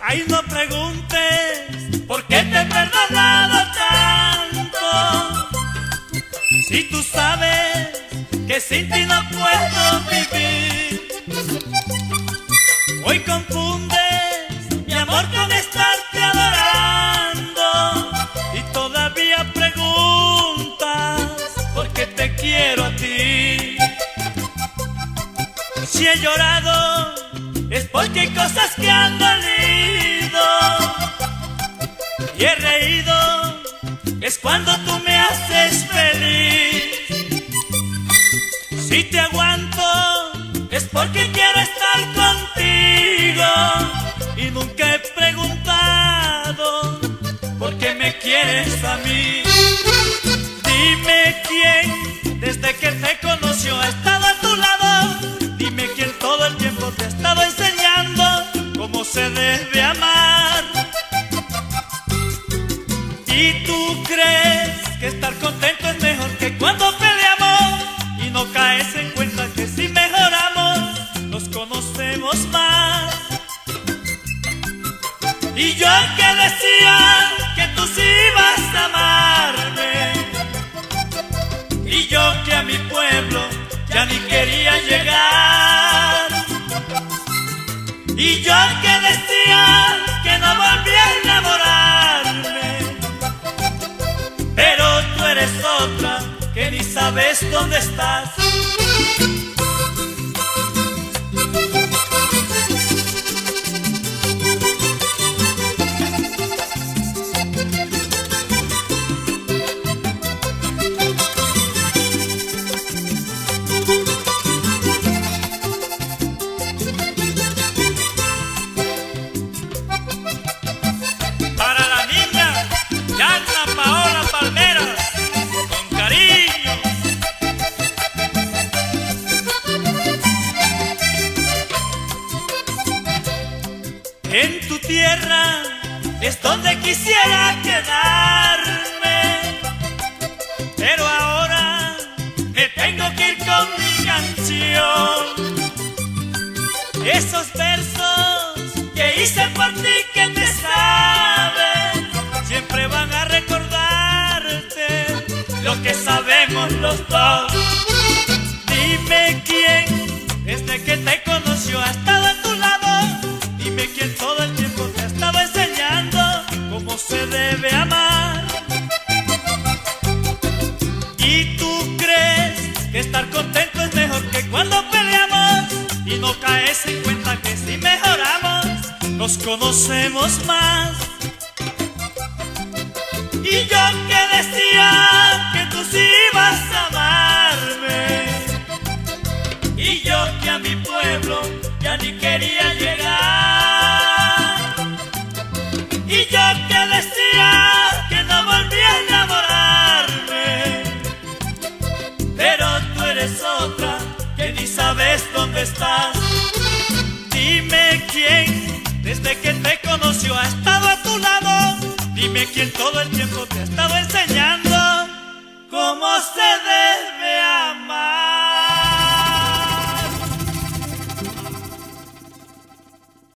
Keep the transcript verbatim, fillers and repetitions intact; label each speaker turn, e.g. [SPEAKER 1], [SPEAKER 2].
[SPEAKER 1] Ay, no preguntes por qué te he perdonado tanto, si tú sabes que sin ti no puedo vivir. Hoy confundes mi amor con estarte adorando y todavía preguntas por qué te quiero a ti. Si he llorado es porque hay cosas que han dolido, y he reído es cuando tú me haces feliz. Si te aguanto es porque quiero estar contigo, y nunca he preguntado por qué me quieres a mí. Dime quién desde que te conoció ha estado a tu lado. Dime quién todo el tiempo te ha estado enseñando cómo se debe amar. ¿Y tú crees que estar contento es mejor que cuando peleamos y no caes en cuenta que si mejoramos nos conocemos más? Y yo que decía que tú sí ibas a amarme, y yo que a mi pueblo ya ni quería llegar, y yo que decía que no volvía a enamorarme, pero tú eres otra que ni sabes dónde estás. En tu tierra es donde quisiera quedarme, pero ahora me tengo que ir con mi canción. Esos versos que hice por ti que te saben, siempre van a recordarte lo que sabemos los dos. Dime quién desde que te conoció ha estado a tu lado. Dime quién todo el tiempo te ha estado enseñando cómo se debe amar. ¿Y tú crees que estar contento es mejor que cuando peleamos y no caes en cuenta que si mejoramos nos conocemos más? Y yo que decía que tú sí ibas a amarme, y yo que a mi pueblo ya ni quería llegar, y yo que decía que no volvía a enamorarme, pero tú eres otra que ni sabes dónde estás. Dime quién desde que te conoció ha estado a tu lado. Dime quién todo el tiempo te ha estado enseñando cómo se debe